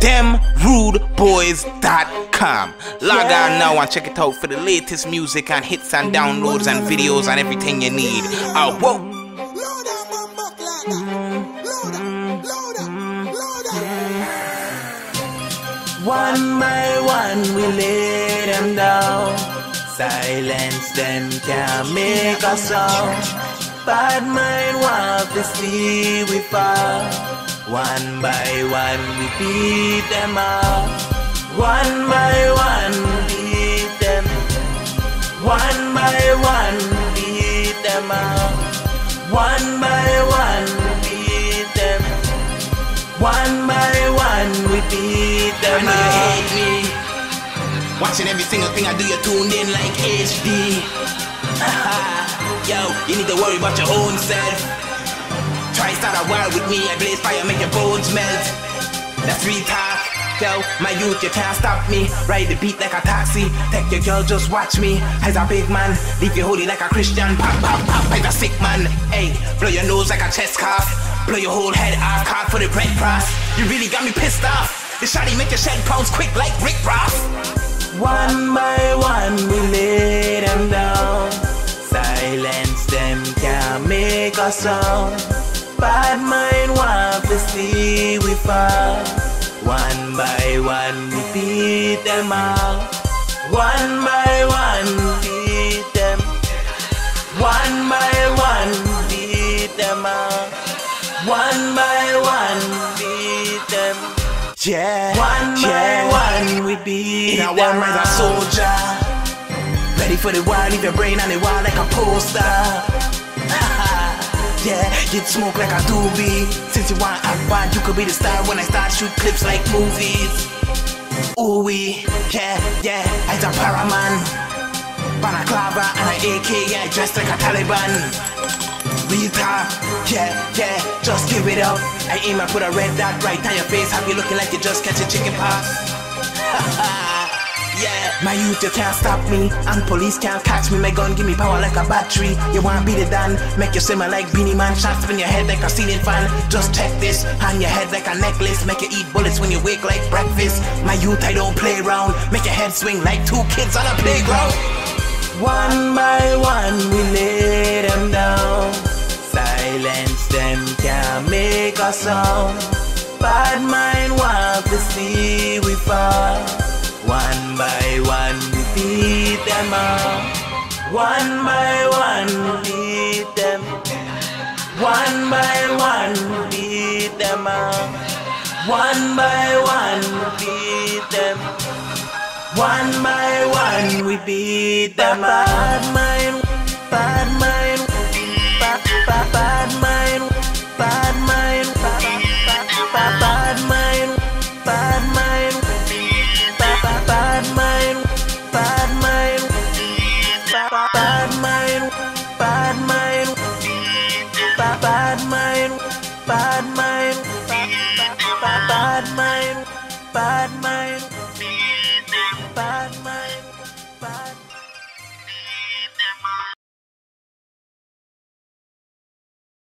themrudeboys.com. Log on now and check it out for the latest music and hits and downloads and videos and everything you need. Whoa. One by one we lay them down. Silence them can't make a sound. Bad mind want to see we fall. One by one we beat them up. One by one beat them. One by one beat them up. One by one beat them. One by one we beat them up. I know you hate me. Watching every single thing I do, you're tuned in like HD. Yo, you need to worry about your own self. Try start a war with me, I blaze fire, make your bones melt. That's real talk. Yo, my youth, you can't stop me. Ride the beat like a taxi. Take your girl, just watch me. As a big man, leave you holy like a Christian. Pop, pop, pop, like a sick man. Hey, blow your nose like a chest cough. Blow your whole head off, card for the bread cross. You really got me pissed off. The shawty make your shed pounds quick like Rick Ross. One by one we lay them down. Silence them can't make a sound. Bad mind want to see we fall. One by one we beat them out. One by one beat them. One by one beat them out. One by one beat them. Yeah, one by one we beat them. In a war as a soldier, ready for the war, leave your brain on the wall like a poster. Yeah, you'd smoke like a doobie. Since you want act bad, you could be the star when I start shoot clips like movies. Ooh-wee, yeah, I'm a paraman. Balaclava and an AK, yeah, dressed like a Taliban. Real talk, yeah, just give it up. I aim and put a red dot right on your face. Have you looking like you just catch a chicken pox? Yeah, my youth, you can't stop me, and police can't catch me. My gun give me power like a battery. You want beat it down, make you simmer like Beanie Man. Shots in your head like a ceiling fan. Just check this, on your head like a necklace. Make you eat bullets when you wake like breakfast. My youth, I don't play around. Make your head swing like two kids on a playground. One by one we lay them down. Silence them can't make a sound. Bad mind want to see we fall. One by one we beat them up. One by one we beat them. One by one we beat them up. One by one we beat them. One by one we beat them up. Bad mind, bad mind, bad mind, bad mind, bad mind, bad mind. Bad mind, bad mind, bad mind, bad mind, bad mind, bad mind, bad mind, bad mind.